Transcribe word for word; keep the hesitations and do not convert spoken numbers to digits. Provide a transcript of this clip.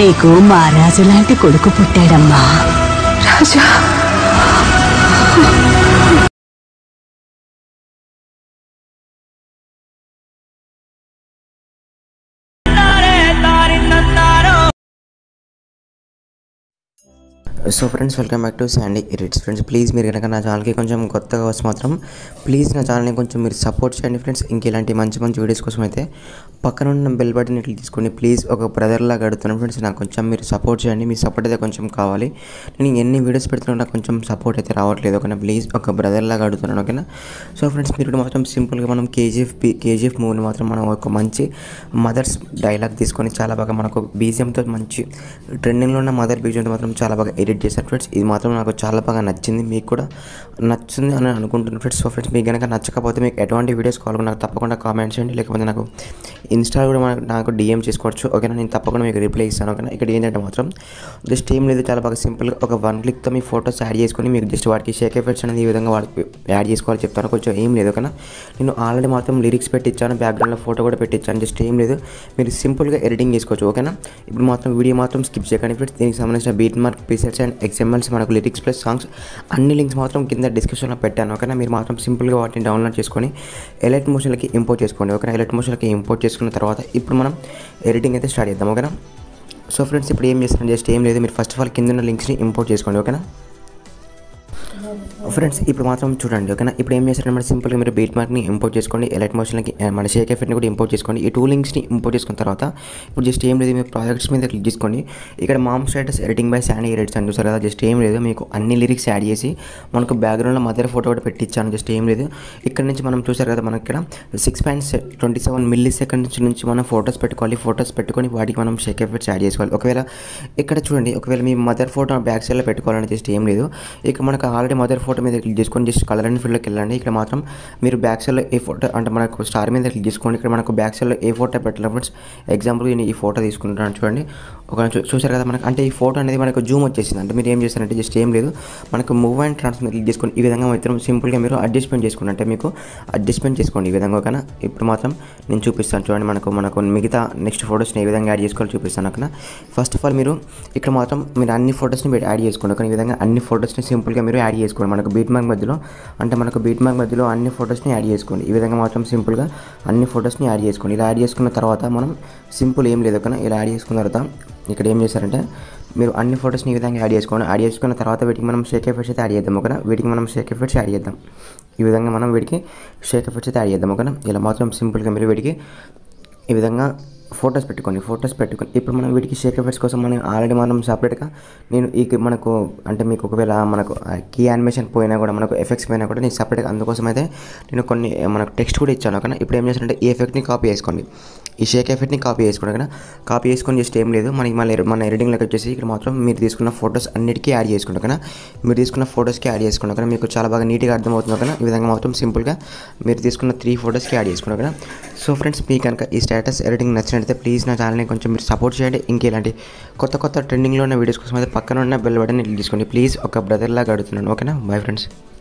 నీకు మహారాజు లాంటి కొడుకు పుట్టాడమ్మా. రాజా so friends, welcome back to Sandy edits. Friends, please మీరు కనుక నా ఛానల్కి కొంచెం కొత్తగా వస్తే మాత్రం ప్లీజ్ నా ఛానల్ని కొంచెం మీరు సపోర్ట్ చేయండి ఫ్రెండ్స్. ఇంక ఇలాంటి మంచి మంచి వీడియోస్ కోసం అయితే పక్కన ఉన్న బెల్ బటన్ ఇట్లా తీసుకొని ప్లీజ్ ఒక బ్రదర్లాగా అడుగుతున్నాను ఫ్రెండ్స్. నాకు కొంచెం మీరు సపోర్ట్ చేయండి. మీ సపోర్ట్ అయితే కొంచెం కావాలి. నేను ఎన్ని వీడియోస్ పెడుతున్నా నాకు కొంచెం సపోర్ట్ అయితే రావట్లేదు. ఓకేనా, ప్లీజ్ ఒక బ్రదర్లాగా అడుగుతున్నాను. ఓకేనా. సో ఫ్రెండ్స్, మీరు మాత్రం సింపుల్గా మనం కేజీఎఫ్ కేజీఎఫ్ మూవీని మాత్రం మనం ఒక మంచి మదర్స్ డైలాగ్ తీసుకొని చాలా బాగా మనకు బీజిఎంతో మంచి ట్రెండింగ్లో ఉన్న మదర్ బీజిఎంతో మాత్రం చాలా బాగా ఎడిట్ చేశారు ఫ్రెండ్స్. ఇది మాత్రం నాకు చాలా బాగా నచ్చింది. మీకు కూడా నచ్చింది అని అనుకుంటున్నాను ఫ్రెండ్స్. సో ఫ్రెండ్స్, మీకు కనుక నచ్చకపోతే మీకు ఎటువంటి వీడియోస్ కావాలి నాకు తప్పకుండా కామెంట్ చేయండి. లేకపోతే నాకు ఇన్స్టా కూడా నాకు డిఎం చేసుకోవచ్చు. ఓకేనా, నేను తప్పకుండా మీకు రిప్లై ఇస్తాను. ఓకేనా. ఇక్కడ ఏంటంటే మాత్రం జస్ట్ ఏం లేదు, చాలా బాగా సింపుల్గా ఒక వన్ క్లిక్తో మీ ఫొటోస్ యాడ్ చేసుకొని మీకు జస్ట్ వాటికి షేక్ ఎఫెక్ట్స్ అనేది ఈ విధంగా వాడికి యాడ్ చేసుకోవాలి చెప్తాను. కొంచెం ఏం లేదు. ఓకేనా, నేను ఆల్రెడీ మాత్రం లిరిక్స్ పెట్టించాను, బ్యాక్గ్రౌండ్లో ఫోటో కూడా పెట్టించాను. జస్ట్ ఏం లేదు, మీరు సింపుల్గా ఎడిటింగ్ చేసుకోవచ్చు. ఓకేనా. ఇప్పుడు మాత్రం వీడియో మాత్రం స్కిప్ చేయకండి ఫ్రెండ్స్. దీనికి సంబంధించిన beat mark, presets and XMLs, మనకు లిరిక్స్ ప్లస్ సాంగ్స్ అన్ని లింక్స్ మాత్రం కింద డిస్క్రిప్షన్లో పెట్టాను. ఓకేనా, మీరు మాత్రం సింపుల్గా వాటిని డౌన్లోడ్ చేసుకొని ఎలైట్ మోషన్లకి ఇంపోర్ట్ చేసుకోండి. ఓకేనా, ఎలైట్ మోషన్లకి ఇంపోర్ట్ చేసుకున్న తర్వాత ఇప్పుడు మనం ఎడిటింగ్ అయితే స్టార్ట్ చేద్దాం. ఓకేనా. సో ఫ్రెండ్స్, ఇప్పుడు ఏం చేస్తాను, జస్ట్ ఏం లేదు, మీరు ఫస్ట్ ఆఫ్ ఆల్ కింద ఉన్న లింక్స్ని ఇంపోర్ట్ చేసుకోండి. ఓకేనా ఫ్రెండ్స్, ఇప్పుడు మాత్రం చూడండి. ఓకేనా, ఇప్పుడు ఏం చేస్తారంటే మన సింపుల్గా మీరు బీట్ మార్క్ని ఇంపోర్ట్ చేసుకోండి, ఎలైట్ మోషన్లకి మన షేక్ ఎఫెక్ట్ని కూడా ఇంపోర్ట్ చేసుకోండి. ఈ టూ లింక్స్ని ఇంపోర్ట్ చేసుకున్న తర్వాత ఇప్పుడు జస్ట్ ఏం లేదు, మీరు ప్రాజెక్ట్స్ మీద క్లిక్ చేసుకోండి. ఇక్కడ mom status editing by Sandy edits అని చూసారు కదా. జస్ట్ ఏం లేదు, మీకు అన్ని లిరిక్స్ యాడ్ చేసి మనకు బ్యాక్గ్రౌండ్లో మదర్ ఫోటో కూడా పెట్టించాను. జస్ట్ ఏం లేదు, ఇక్కడ నుంచి మనం చూసారు కదా, మనకి ఇక్కడ six point twenty seven milliseconds నుంచి మనం ఫోటోస్ పెట్టుకోవాలి. ఫోటోస్ పెట్టుకొని వాటికి మనం షేక్ ఎఫెక్ట్స్ యాడ్ చేసుకోవాలి. ఒకవేళ ఇక్కడ చూడండి, ఒకవేళ మీ మదర్ ఫోటో బ్యాక్ సైడ్లో పెట్టుకోవాలని జస్ట్ ఏం లేదు, ఇక్కడ మనకు ఆల్రెడీ మదర్ ఫోటో మీద క్లిక్ చేసుకొని జస్ట్ కలర్ అండ్ ఫీల్డ్లోకి వెళ్ళండి. ఇక్కడ మాత్రం మీరు బ్యాక్ సైడ్లో ఏ ఫోటో అంటే మనకు స్టార్ మీద క్లిక్ చేసుకోండి. ఇక్కడ మనకు బ్యాక్ సైడ్లో ఏ ఫోటో పెట్టాలి ఫ్రెండ్స్. ఎగ్జాంపుల్ నేను ఈ ఫోటో తీసుకుంటాను చూడండి. ఒక చూసారు కదా, మనకు అంటే ఈ ఫోటో అనేది మనకు జూమ్ వచ్చేసింది. అంటే మీరు ఏం చేస్తారంటే జస్ట్ ఏం లేదు, మనకు మూవ్ అండ్ ట్రాన్స్ఫర్ క్లిక్ చేసుకొని ఈ విధంగా మాత్రం సింపుల్గా మీరు అడ్జస్ట్మెంట్ చేసుకోండి. అంటే మీకు అడ్జస్ట్మెంట్ చేసుకోండి ఈ విధంగా. ఓకేనా, ఇప్పుడు మాత్రం నేను చూపిస్తాను చూడండి. మనకు మనకు మిగతా నెక్స్ట్ ఫోటోస్ని ఏ విధంగా యాడ్ చేసుకోవాలో చూపిస్తాను. ఓకేనా, ఫస్ట్ ఆఫ్ ఆల్ మీరు ఇక్కడ మాత్రం మీరు అన్ని ఫోటోస్ని మీరు యాడ్ చేసుకోండి. ఓకే, ఈ విధంగా అన్ని ఫోటోస్ని సింపుల్గా మీరు యాడ్ చేసుకోండి. మనకు బీట్ మార్క్ మధ్యలో అంటే మనకు బీట్ మార్క్ మధ్యలో అన్ని ఫొటోస్ని యాడ్ చేసుకోండి. ఈ విధంగా మాత్రం సింపుల్గా అన్ని ఫొటోస్ని యాడ్ చేసుకోండి. ఇలా యాడ్ చేసుకున్న తర్వాత మనం సింపుల్ ఏం లేదు కానీ ఇలా యాడ్ చేసుకున్న తర్వాత ఇక్కడ ఏం చేస్తారంటే మీరు అన్ని ఫొటోస్ని ఈ విధంగా యాడ్ చేసుకోండి. యాడ్ చేసుకున్న తర్వాత వీటికి మనం షేక్ ఎఫెక్ట్స్ అయితే యాడ్ చేద్దాం. ఓకేనా, వీటికి మనం షేక్ ఎఫెక్ట్స్ యాడ్ చేద్దాం. ఈ విధంగా మనం వీటికి షేక్ ఎఫెక్ట్స్ అయితే యాడ్ చేద్దాం. ఓకేనా, ఇలా మాత్రం సింపుల్గా మీరు వీటికి ఈ విధంగా ఫొటోస్ పెట్టుకోండి. ఫొటోస్ పెట్టుకొని ఇప్పుడు మనం వీటికి షేక్ ఎఫెక్ట్స్ కోసం మనం ఆల్రెడీ మనం సపరేట్గా నేను ఈ మనకు అంటే మీకు ఒకవేళ మనకు కీ యానిమేషన్ పోయినా కూడా మనకు ఎఫెక్ట్స్ పోయినా కూడా నేను సపరేట్గా అందుకోసం అయితే నేను కొన్ని మనకు టెక్స్ట్ కూడా ఇచ్చాను. ఓకేనా, ఇప్పుడు ఏం చేస్తానంటే ఈ ఎఫెక్ట్ని కాపీ చేసుకోండి. ఈ షేక్ ఎఫెక్ట్ని కాపీ చేసుకోండి. ఓకేనా, కాపీ చేసుకొని జస్ట్ ఏం లేదు, మనకి మళ్ళీ మన ఎడిటింగ్లోకి వచ్చేసి ఇక్కడ మాత్రం మీరు తీసుకున్న ఫొటోస్ అన్నిటికీ యాడ్ చేసుకోండి. ఓకేనా, మీరు తీసుకున్న ఫొటోస్కి యాడ్ చేసుకోండి. ఓకేనా, మీకు చాలా బాగా నీట్గా అర్థమవుతుంది. ఓకేనా, ఈ విధంగా మాత్రం సింపుల్గా మీరు తీసుకున్న త్రీ ఫొటోస్కి యాడ్ చేసుకోండి. ఓకేనా, సో ఫ్రెండ్స్, మీకు కనుక ఈ స్టేటస్ ఎడిటింగ్ నచ్చినట్లయితే ప్లీజ్ నా ఛానల్ని కొంచెం మీరు సపోర్ట్ చేయండి. ఇంకేలాంటి కొత్త కొత్త ట్రెండింగ్లో ఉన్న వీడియోస్ కోసం అయితే పక్కన ఉన్న బెల్ బటన్ ఇట్లా తీసుకోండి. ప్లీజ్ ఒక బ్రదర్ లాగా అడుగుతున్నాను. ఓకేనా, బై ఫ్రెండ్స్.